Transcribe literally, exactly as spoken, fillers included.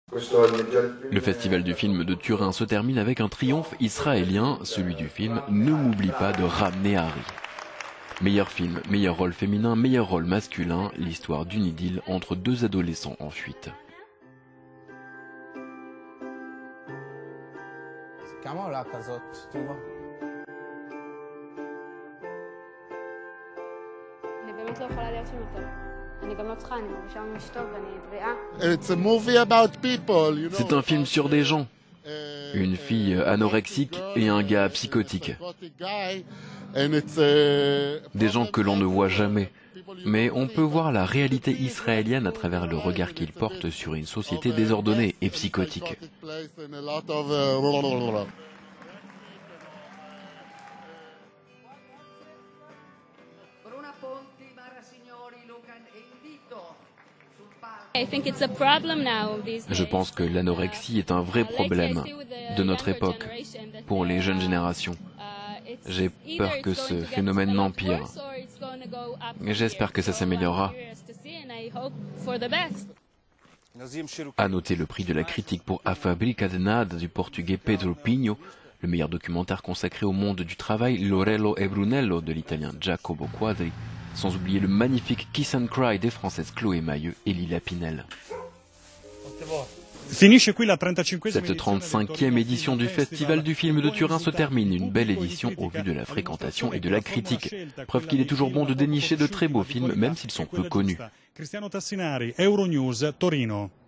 Le festival du film de Turin se termine avec un triomphe israélien, celui du film Ne m'oublie pas de ramener Harry. Meilleur film, meilleur rôle féminin, meilleur rôle masculin, l'histoire d'une idylle entre deux adolescents en fuite. C'est un film sur des gens, une fille anorexique et un gars psychotique. Des gens que l'on ne voit jamais, mais on peut voir la réalité israélienne à travers le regard qu'ils portent sur une société désordonnée et psychotique. Je pense que l'anorexie est un vrai problème de notre époque, pour les jeunes générations. J'ai peur que ce phénomène n'empire. Mais j'espère que ça s'améliorera. À noter le prix de la critique pour A Fábrica de Nada du portugais Pedro Pinho, le meilleur documentaire consacré au monde du travail, L'Orello e Brunello de l'italien Jacopo Quadri, sans oublier le magnifique Kiss and Cry des françaises Chloé Mailleux et Lila Pinel. Cette trente-cinquième édition du Festival du film de Turin se termine, une belle édition au vu de la fréquentation et de la critique. Preuve qu'il est toujours bon de dénicher de très beaux films, même s'ils sont peu connus. Cristiano Tassinari, Euronews, Torino.